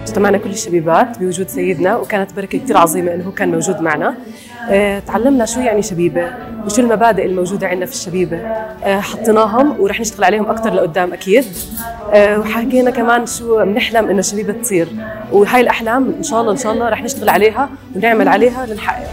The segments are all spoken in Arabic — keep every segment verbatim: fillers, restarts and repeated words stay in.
اجتمعنا كل الشبيبات بوجود سيدنا، وكانت بركة كثير عظيمة إنه هو كان موجود معنا. أه تعلمنا شو يعني شبيبة وشو المبادئ الموجودة عندنا في الشبيبة، أه حطيناهم ورح نشتغل عليهم أكثر لقدام أكيد. أه وحكينا كمان شو بنحلم إنه الشبيبة تصير، وهاي الأحلام إن شاء الله إن شاء الله رح نشتغل عليها ونعمل عليها لنحققها.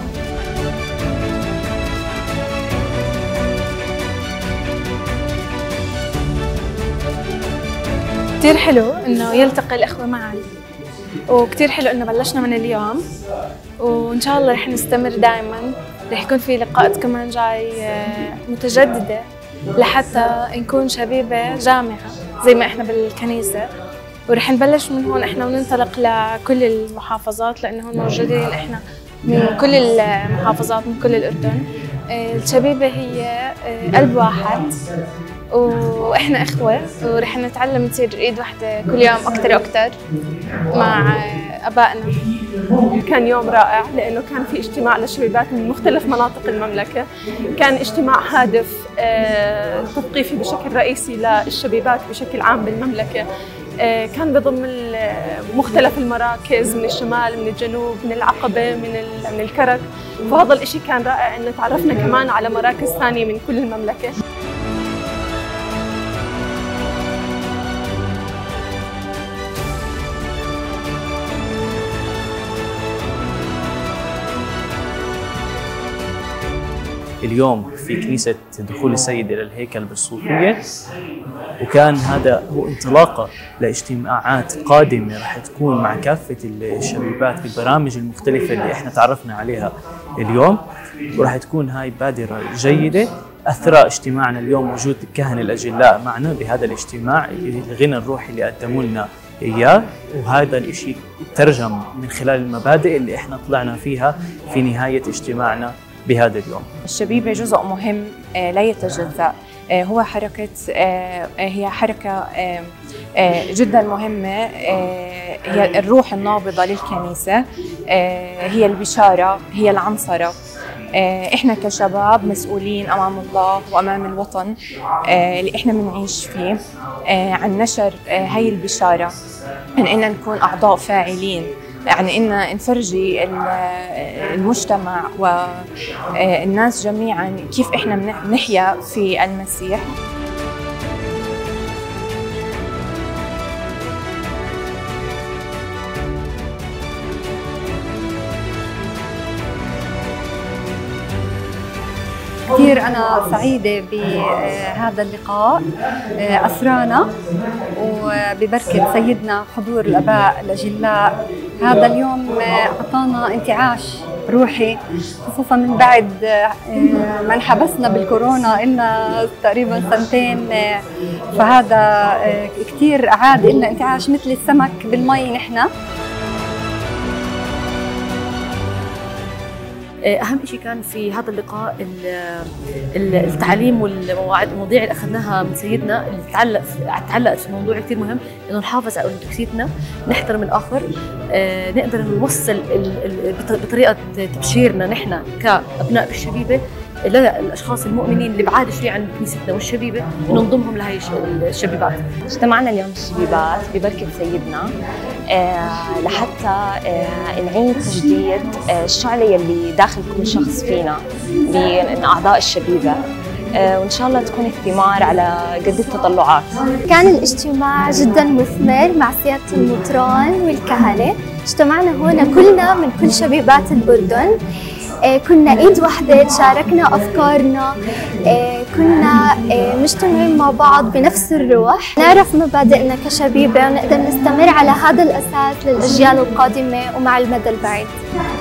كتير حلو إنه يلتقي الإخوة معا، وكتير حلو إنه بلشنا من اليوم، وإن شاء الله رح نستمر دائما. رح يكون في لقاءات كمان جاي متجددة لحتى نكون شبيبة جامعة زي ما إحنا بالكنيسة، ورح نبلش من هون إحنا وننطلق لكل المحافظات، لأنه هون موجودين إحنا من كل المحافظات من كل الأردن. الشبيبة هي قلب واحد واحنا اخوه، ورح نتعلم نصير ايد واحده كل يوم اكثر واكثر مع ابائنا. كان يوم رائع لانه كان في اجتماع للشبيبات من مختلف مناطق المملكه، كان اجتماع هادف تثقيفي بشكل رئيسي للشبيبات بشكل عام بالمملكه، كان بضم مختلف المراكز من الشمال من الجنوب من العقبه من من الكرك، فهذا الشيء كان رائع انه تعرفنا كمان على مراكز ثانيه من كل المملكه. اليوم في كنيسة دخول السيد إلى الهيكل بالصوفية، وكان هذا هو انطلاقة لاجتماعات قادمة راح تكون مع كافة الشبيبات بالبرامج المختلفة اللي احنا تعرفنا عليها اليوم، وراح تكون هاي بادرة جيدة أثراء اجتماعنا اليوم وجود الكهنة الأجلاء معنا بهذا الاجتماع، الغنى الروحي اللي قدموا لنا إياه، وهذا الشيء ترجم من خلال المبادئ اللي احنا طلعنا فيها في نهاية اجتماعنا بهذا اليوم. الشبيبة جزء مهم لا يتجزأ، هو حركة هي حركة جدا مهمة، هي الروح النابضة للكنيسة، هي البشارة، هي العنصرة. احنا كشباب مسؤولين امام الله وامام الوطن اللي احنا بنعيش فيه عن نشر هاي البشارة، عن ان نكون اعضاء فاعلين، يعني إن نفرجي المجتمع والناس جميعاً كيف إحنا بنحيا في المسيح. كثير أنا سعيدة بهذا اللقاء، أسرانا وببركة سيدنا حضور الآباء الأجلاء. هذا اليوم أعطانا انتعاش روحي، خصوصا من بعد ما انحبسنا بالكورونا إلنا تقريبا سنتين، فهذا كثير أعاد لنا انتعاش مثل السمك بالمي. نحن أهم شيء كان في هذا اللقاء التعليم والمواضيع اللي أخذناها من سيدنا، اللي تعلق تعلقت في موضوع كثير مهم، إنه نحافظ على أنثوكسيتنا، نحترم الآخر، نقدر نوصل بطريقة تبشيرنا نحن كأبناء بالشبيبة للأشخاص المؤمنين اللي بعاد شوي عن كنيستنا والشبيبة، إنه نضمهم لهي الشبيبات. اجتمعنا اليوم الشبيبات ببركة سيدنا آه لحتى آه نعيد تجديد آه الشعلة اللي داخل كل شخص فينا من أعضاء الشبيبة، آه وإن شاء الله تكون الثمار على قد التطلعات. كان الاجتماع جدا مثمر مع سيادة المطران والكهنة، اجتمعنا هنا كلنا من كل شبيبات الأردن، آه كنا ايد واحدة، تشاركنا افكارنا، آه كنا آه مجتمعين مع بعض بنفس الروح، نعرف مبادئنا كشبيبة ونقدر نستمر على هذا الاساس للاجيال القادمة ومع المدى البعيد.